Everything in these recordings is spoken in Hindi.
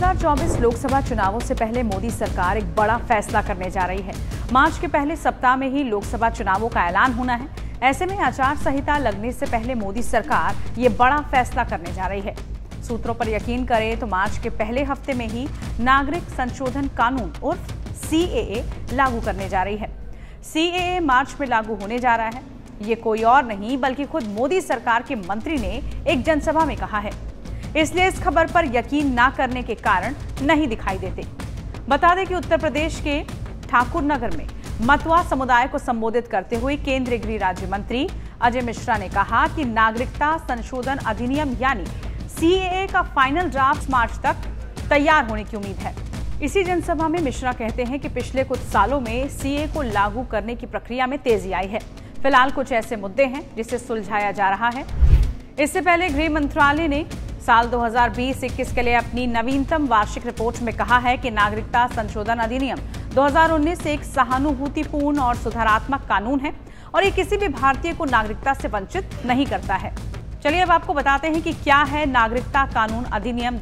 2024 लोकसभा चुनावों से पहले मोदी सरकार एक बड़ा फैसला करने जा रही है। मार्च के पहले सप्ताह में ही लोकसभा चुनावों का ऐलान होना है। ऐसे में आचार संहिता लगने से पहले मोदी सरकार ये बड़ा फैसला करने जा रही है। सूत्रों पर यकीन करें तो मार्च के पहले हफ्ते में ही नागरिक संशोधन कानून उर्फ CAA लागू करने जा रही है। CAA मार्च में लागू होने जा रहा है। ये कोई और नहीं बल्कि खुद मोदी सरकार के मंत्री ने एक जनसभा में कहा है। इसलिए इस खबर पर यकीन ना करने के कारण नहीं दिखाई देते। बता दें कि उत्तर प्रदेश के ठाकुर नगर में मतवा समुदाय को संबोधित करते हुए केंद्रीय गृह राज्य मंत्री अजय मिश्रा ने कहा कि नागरिकता संशोधन अधिनियम यानी CAA का फाइनल ड्राफ्ट मार्च तक तैयार होने की उम्मीद है। इसी जनसभा में मिश्रा कहते हैं कि पिछले कुछ सालों में CAA को लागू करने की प्रक्रिया में तेजी आई है। फिलहाल कुछ ऐसे मुद्दे हैं जिसे सुलझाया जा रहा है। इससे पहले गृह मंत्रालय ने साल 2020-21 के लिए अपनी नवीनतम वार्षिक रिपोर्ट में कहा है कि नागरिकता संशोधन अधिनियम 2019 एक सहानुभूतिपूर्ण और सुधारात्मक कानून है और ये किसी भी भारतीय को नागरिकता से वंचित नहीं करता है। चलिए अब आपको बताते हैं कि क्या है नागरिकता कानून अधिनियम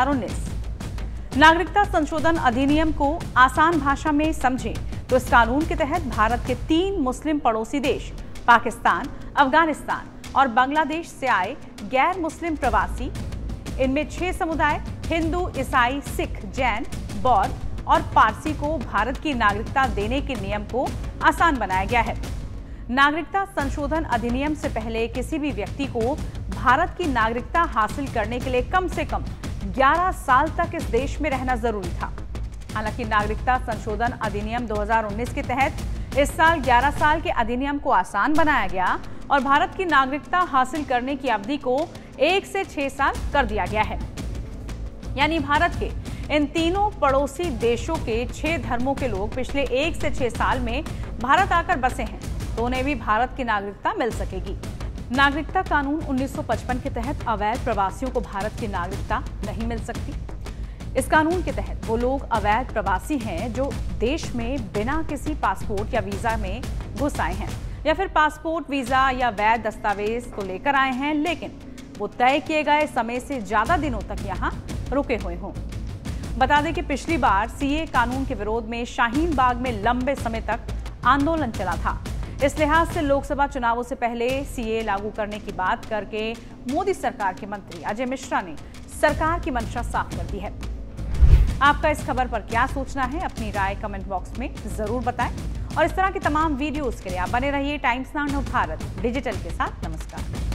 2019। नागरिकता संशोधन अधिनियम को आसान भाषा में समझें तो इस कानून के तहत भारत के 3 मुस्लिम पड़ोसी देश पाकिस्तान, अफगानिस्तान और बांग्लादेश से आए गैर मुस्लिम प्रवासी, इनमें 6 समुदाय हिंदू, ईसाई, सिख, जैन, बौद्ध और पारसी को भारत की नागरिकता देने के नियम को आसान बनाया गया है। नागरिकता संशोधन अधिनियम से पहले किसी भी व्यक्ति को भारत की नागरिकता हासिल करने के लिए कम से कम 11 साल तक इस देश में रहना जरूरी था। हालांकि नागरिकता संशोधन अधिनियम 2019 के तहत इस साल 11 साल के अधिनियम को आसान बनाया गया और भारत की नागरिकता हासिल करने की अवधि को 1 से 6 साल कर दिया गया है। यानी भारत के इन तीनों पड़ोसी देशों के 6 धर्मों के लोग पिछले 1 से 6 साल में भारत आकर बसे हैं तो उन्हें भी भारत की नागरिकता मिल सकेगी। नागरिकता कानून 1955 के तहत अवैध प्रवासियों को भारत की नागरिकता नहीं मिल सकती। इस कानून के तहत वो लोग अवैध प्रवासी हैं जो देश में बिना किसी पासपोर्ट या वीजा में घुस आए हैं या फिर पासपोर्ट, वीजा या वैध दस्तावेज को लेकर आए हैं लेकिन वो तय किए गए समय से ज्यादा दिनों तक यहाँ रुके हुए हों। बता दें कि पिछली बार CAA कानून के विरोध में शाहीन बाग में लंबे समय तक आंदोलन चला था। इस लिहाज से लोकसभा चुनावों से पहले CAA लागू करने की बात करके मोदी सरकार के मंत्री अजय मिश्रा ने सरकार की मंशा साफ कर दी है। आपका इस खबर पर क्या सोचना है, अपनी राय कमेंट बॉक्स में जरूर बताएं और इस तरह की तमाम वीडियोस के लिए आप बने रहिए टाइम्स नाउ भारत डिजिटल के साथ। नमस्कार।